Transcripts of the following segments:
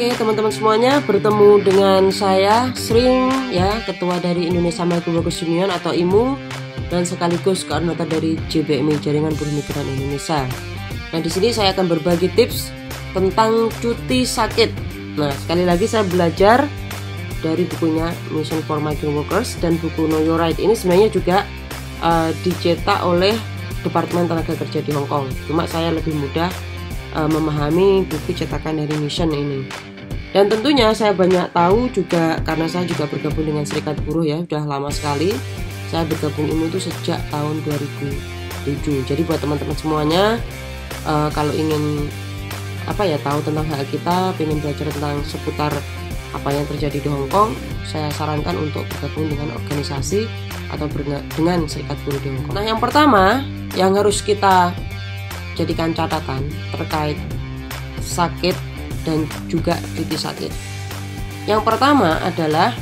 Oke teman-teman semuanya, bertemu dengan saya Sring ya, ketua dari Indonesia Migrant Workers Union atau IMU dan sekaligus koordinator dari JBMI, Jaringan Buruh Migran Indonesia. Nah, di sini saya akan berbagi tips tentang cuti sakit. Nah, sekali lagi saya belajar dari bukunya Mission for Migrant Workers dan buku Know Your Right. Ini sebenarnya juga dicetak oleh Departemen Tenaga Kerja di Hong Kong. Cuma saya lebih mudah memahami buku cetakan dari Mission ini. Dan tentunya saya banyak tahu juga karena saya juga bergabung dengan Serikat Buruh ya, sudah lama sekali. Saya bergabung IMU itu sejak tahun 2007. Jadi buat teman-teman semuanya, kalau ingin tahu tentang hak kita, ingin belajar tentang seputar apa yang terjadi di Hong Kong, saya sarankan untuk bergabung dengan organisasi atau dengan Serikat Buruh di Hong Kong. Nah, yang pertama yang harus kita jadikan catatan terkait sakit dan juga cuti sakit. Yang pertama adalah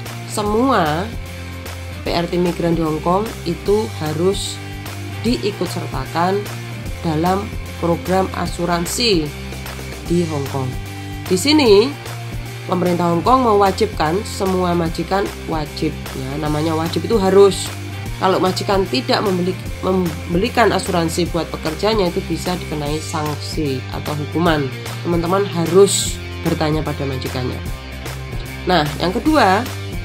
semua PRT migran di Hong Kong itu harus diikutsertakan dalam program asuransi di Hong Kong. Di sini pemerintah Hong Kong mewajibkan semua majikan wajib ya, namanya wajib itu harus. Kalau majikan tidak membelikan asuransi buat pekerjanya itu bisa dikenai sanksi atau hukuman. Teman-teman harus bertanya pada majikannya. Nah, yang kedua,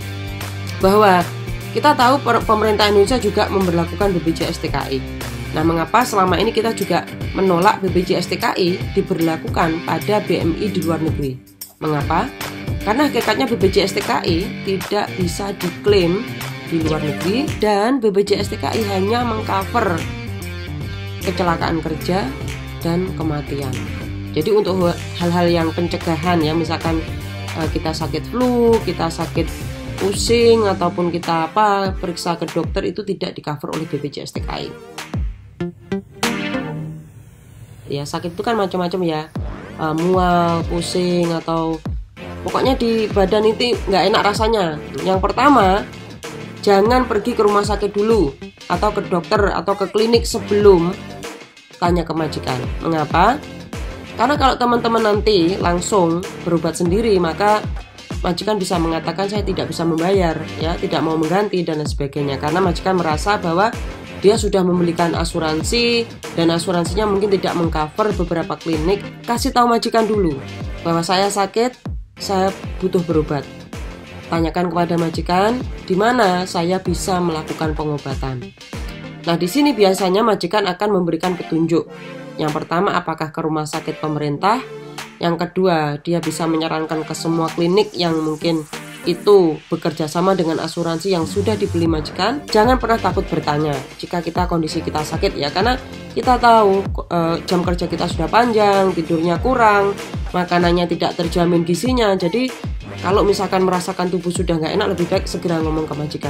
bahwa kita tahu pemerintah Indonesia juga memberlakukan BPJS TKI. Nah, mengapa selama ini kita juga menolak BPJS TKI diberlakukan pada BMI di luar negeri? Mengapa? Karena hakikatnya BPJS TKI tidak bisa diklaim di luar negeri dan BPJS TKI hanya mengcover kecelakaan kerja dan kematian. Jadi untuk hal-hal yang pencegahan ya, misalkan kita sakit flu, kita sakit pusing ataupun kita periksa ke dokter, itu tidak di-cover oleh BPJS TKI. Ya, sakit itu kan macam-macam ya, mual, pusing, atau pokoknya di badan itu nggak enak rasanya. Yang pertama, jangan pergi ke rumah sakit dulu atau ke dokter atau ke klinik sebelum tanya ke majikan. Mengapa? Karena kalau teman-teman nanti langsung berobat sendiri, maka majikan bisa mengatakan saya tidak bisa membayar, ya, tidak mau mengganti dan lain sebagainya. Karena majikan merasa bahwa dia sudah membelikan asuransi dan asuransinya mungkin tidak mengcover beberapa klinik. Kasih tahu majikan dulu bahwa saya sakit, saya butuh berobat. Tanyakan kepada majikan di mana saya bisa melakukan pengobatan. Nah, di sini biasanya majikan akan memberikan petunjuk. Yang pertama, apakah ke rumah sakit pemerintah? Yang kedua, dia bisa menyarankan ke semua klinik yang mungkin itu bekerja sama dengan asuransi yang sudah dibeli majikan. Jangan pernah takut bertanya jika kondisi kita sakit ya, karena kita tahu jam kerja kita sudah panjang, tidurnya kurang, makanannya tidak terjamin gizinya. Jadi kalau misalkan merasakan tubuh sudah nggak enak, lebih baik segera ngomong ke majikan.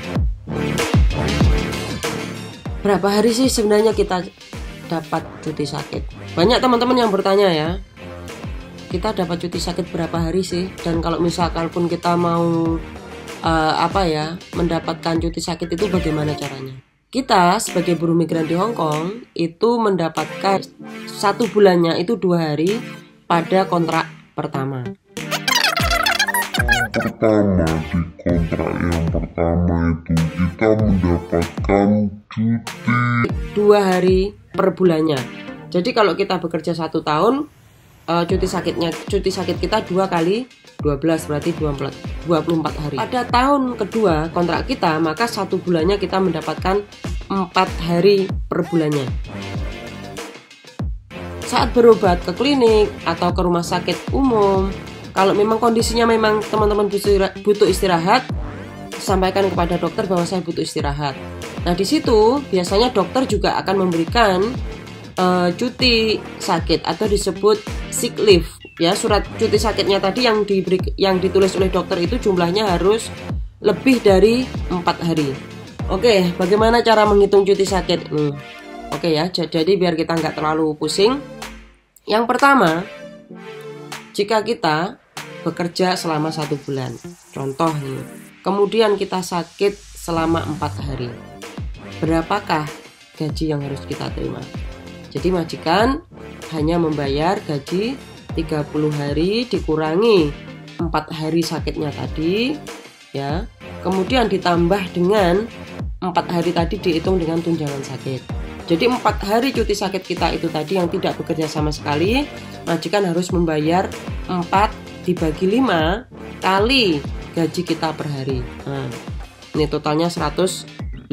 Berapa hari sih sebenarnya kita dapat cuti sakit? Banyak teman-teman yang bertanya ya, kita dapat cuti sakit berapa hari sih? Dan kalau misalkan pun kita mau mendapatkan cuti sakit itu bagaimana caranya? Kita sebagai buruh migran di Hong Kong itu mendapatkan 1 bulannya itu 2 hari pada kontrak pertama. Di kontrak yang pertama itu kita mendapatkan cuti 2 hari per bulannya. Jadi kalau kita bekerja 1 tahun, cuti sakit kita 2 kali 12 berarti 24 hari. Pada tahun kedua kontrak kita, maka 1 bulannya kita mendapatkan 4 hari per bulannya. Saat berobat ke klinik atau ke rumah sakit umum, kalau memang kondisinya memang teman-teman butuh istirahat, sampaikan kepada dokter bahwa saya butuh istirahat. Nah, di situ biasanya dokter juga akan memberikan cuti sakit atau disebut sick leave. Ya, surat cuti sakitnya tadi yang ditulis oleh dokter itu jumlahnya harus lebih dari 4 hari. Oke, bagaimana cara menghitung cuti sakit? Oke ya, jadi biar kita nggak terlalu pusing. Yang pertama, jika kita bekerja selama 1 bulan, contoh nih, kemudian kita sakit selama 4 hari, berapakah gaji yang harus kita terima? Jadi majikan hanya membayar gaji 30 hari dikurangi 4 hari sakitnya tadi ya. Kemudian ditambah dengan 4 hari tadi dihitung dengan tunjangan sakit. Jadi 4 hari cuti sakit kita itu tadi yang tidak bekerja sama sekali, majikan harus membayar 4 dibagi 5 kali gaji kita per hari. Nah, ini totalnya 150,33.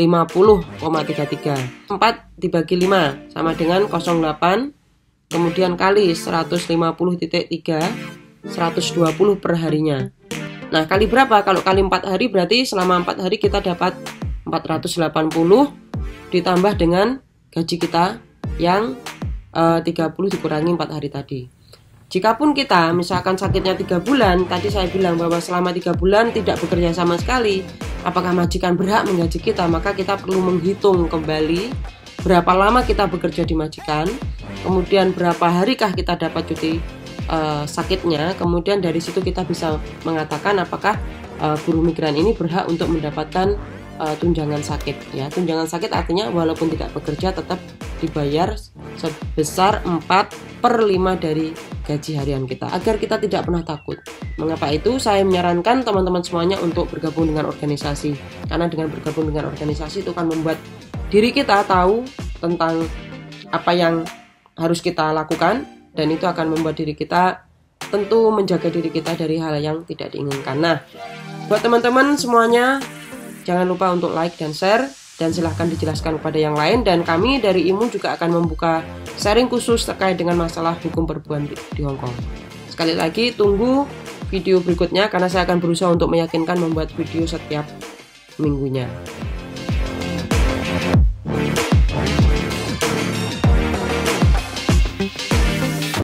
4 dibagi 5 sama dengan 0,8, kemudian kali 150,3, 120 per harinya. Nah, kali berapa? Kalau kali 4 hari berarti selama 4 hari kita dapat 480 ditambah dengan gaji kita yang 30 dikurangi 4 hari tadi. Jikapun kita misalkan sakitnya 3 bulan, tadi saya bilang bahwa selama 3 bulan tidak bekerja sama sekali, apakah majikan berhak menggaji kita? Maka kita perlu menghitung kembali berapa lama kita bekerja di majikan, kemudian berapa harikah kita dapat cuti sakitnya, kemudian dari situ kita bisa mengatakan apakah buruh migran ini berhak untuk mendapatkan tunjangan sakit ya. Tunjangan sakit artinya walaupun tidak bekerja tetap dibayar sebesar 4/5 dari gaji harian kita, agar kita tidak pernah takut. Mengapa itu? Saya menyarankan teman-teman semuanya untuk bergabung dengan organisasi, karena dengan bergabung dengan organisasi itu akan membuat diri kita tahu tentang apa yang harus kita lakukan, dan itu akan membuat diri kita tentu menjaga diri kita dari hal yang tidak diinginkan. Nah, buat teman-teman semuanya, jangan lupa untuk like dan share, dan silahkan dijelaskan kepada yang lain. Dan kami dari IMU juga akan membuka sharing khusus terkait dengan masalah hukum perburuan di Hong Kong. Sekali lagi, tunggu video berikutnya karena saya akan berusaha untuk meyakinkan membuat video setiap minggunya.